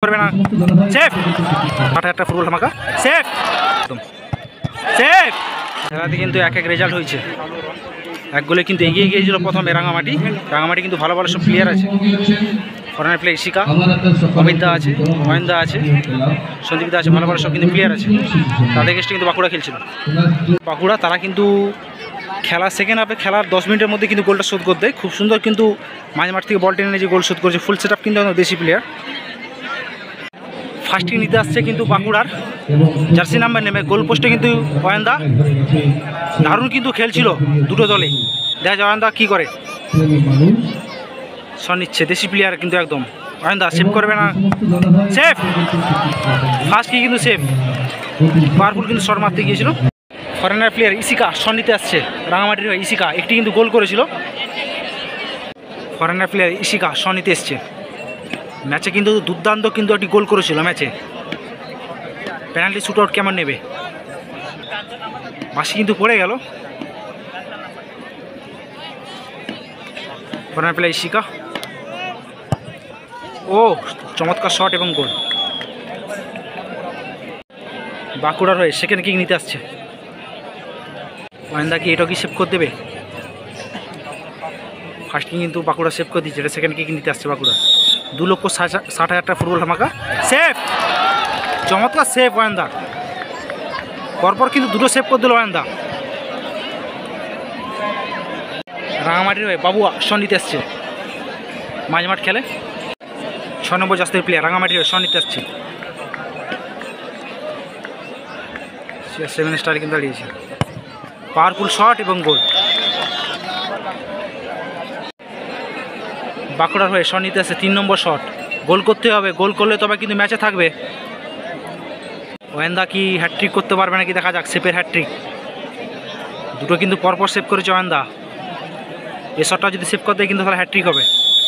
করবে না, সেফ। একটা ফুটবল ধামাকা, সেফ একদম সেফ। খেলাতে কিন্তু এক এক রেজাল্ট হয়েছে। এক গোলে কিন্তু এগিয়ে গিয়েছিল প্রথমে রাঙামাটি কিন্তু ভালো ভালো সব প্লেয়ার আছে। ফরেনার প্লেয়ার ইশিকা, অমিত দা আছে, মহেন দা আছে, সন্দীপ দা আছে, ভালো ভালো সব কিন্তু প্লেয়ার আছে। তাদের এগেইনস্টে কিন্তু বাঁকুড়া খেলছিল। বাঁকুড়া তারা কিন্তু খেলার সেকেন্ড হাফে খেলার 10 মিনিটের মধ্যে কিন্তু গোলটা শোধ করে দেয় খুব সুন্দর। কিন্তু মাঝমাঠ থেকে বল টেনে যে গোল শোধ করেছে, ফুল সেট আপ কিন্তু দেশি প্লেয়ার। ফার্স্টে নিতে আসছে কিন্তু বাঁকুড়ার জার্সি নাম্বার নেমে, গোল পোস্টে কিন্তু অয়নদা দারুণ কিন্তু খেলছিল দুটো দলে। দেখা যায় অয়নদা কী করে, শট নিচ্ছে দেশি প্লেয়ার কিন্তু একদম। অয়নদা সেভ করবে না, সেফ। ফার্স্ট কি কিন্তু সেফ, পাওয়ারফুল কিন্তু শট মারতে গিয়েছিল। ফরেনার প্লেয়ার ইশিকা শট নিতে আসছে রাঙামাটির হয়ে। ইশিকা একটি কিন্তু গোল করেছিল। ফরেনার প্লেয়ার ইশিকা শট নিতে এসছে। ম্যাচে কিন্তু দুর্দান্ত কিন্তু একটি গোল করেছিল ম্যাচে। পেনাল্টি শুট আউট কেমন নেবে, বাসি কিন্তু পড়ে গেল। ফরেনার প্লেয়ার ইশিকা, ও চমৎকার শট এবং গোল। বাঁকুড়ার হয়ে সেকেন্ড কিক নিতে আসছে। মহেন্দা কি এটা কি সেভ করে দেবে? ফার্স্ট কিক কিন্তু বাঁকুড়া সেভ করে দিচ্ছে, এটা সেকেন্ড কিক নিতে আসছে বাঁকুড়া। 2,60,000 ফুটবল ধামাকা, সেফ। চমৎকার সেফ অয়নদা, পরপর কিন্তু দুটো সেভ করে দিল অয়নদা। রাঙামাটির হয়ে বাবুয়া শট নিতে আসছে, মাঝমাঠ খেলে 6 নম্বর জাস্তের প্লেয়ার। রাঙামাটির হয়ে শট নিতে আসছে, 7 স্টারে কিন্তু দাঁড়িয়েছে। পাওয়ারফুল শট এবং গোল। বাঁকুড়ার হয়ে শট নিতে আসছে 3 নম্বর শট, গোল করতে হবে, গোল করলে তবে কিন্তু ম্যাচে থাকবে। অয়নদা কি হ্যাটট্রিক করতে পারবে নাকি দেখা যাক। সেফের হ্যাটট্রিক, দুটো কিন্তু পরপর সেভ করেছে অয়নদা। এই শটটা যদি সেভ করতে কিন্তু তাহলে হ্যাটট্রিক হবে।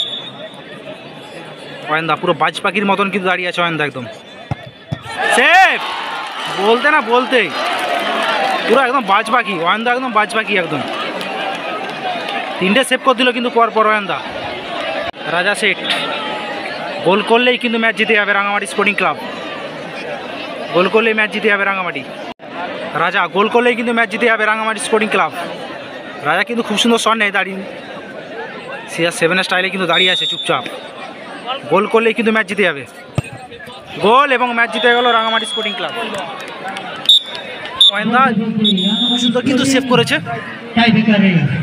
অয়নদা পুরো বাজ পাখির মতন কিন্তু দাঁড়িয়ে আছে অয়নদা একদম সেফ। বলতে না বলতেই পুরো একদম বাজ পাখি অয়নদা, একদম বাজ পাখি একদম। 3টে সেভ করে দিল কিন্তু পরপর অয়নদা। রাজা শেঠ গোল করলেই কিন্তু ম্যাচ জিতে যাবে রাঙামাটি স্পোর্টিং ক্লাব। গোল করলেই ম্যাচ জিতে যাবে রাঙামাটি। রাজা গোল করলেই কিন্তু ম্যাচ জিতে যাবে রাঙামাটি স্পোর্টিং ক্লাব। রাজা কিন্তু খুব সুন্দর শট নেই, দাঁড়িয়ে CR7 স্টাইলে কিন্তু দাঁড়িয়ে আছে চুপচাপ। গোল করলেই কিন্তু ম্যাচ জিতে যাবে। গোল এবং ম্যাচ জিতে গেল রাঙামাটি স্পোর্টিং ক্লাব। অয়নদা খুব সুন্দর কিন্তু সেভ করেছে।